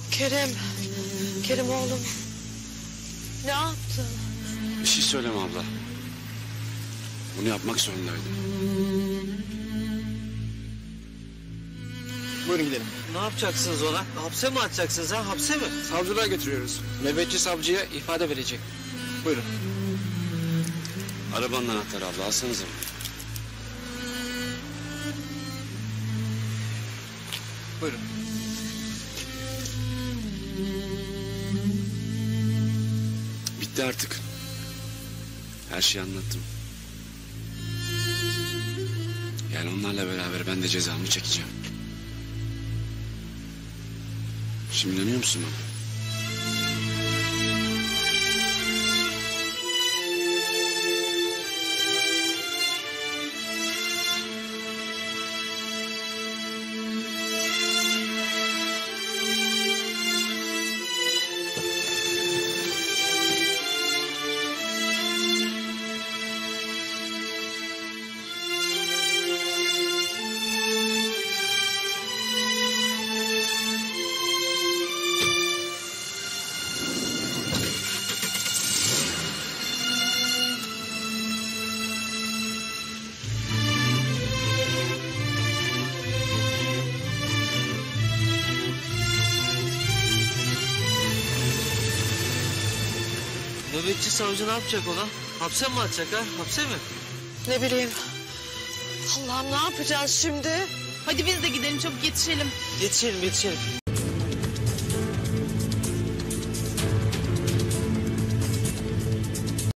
Kerem. Kerem oğlum. Ne yaptın? Bir şey söyleme abla. Bunu yapmak zorundaydım. Buyurun gidelim. Ne yapacaksınız ona? Hapse mi atacaksınız ha? Hapse mi? Savcılığa götürüyoruz. Nöbetçi savcıya ifade verecek. Buyurun. Arabanın anahtarı abla, alsanıza. Buyurun. Bitti artık. Her şeyi anlattım. Yani onlarla beraber ben de cezamı çekeceğim. Şimdi inanıyor musun bana? Nöbetçi savcı ne yapacak ona? Hapse mi atacak ha? Hapse mi? Ne bileyim. Allah'ım ne yapacağız şimdi? Hadi biz de gidelim, çabuk yetişelim. Yetişelim.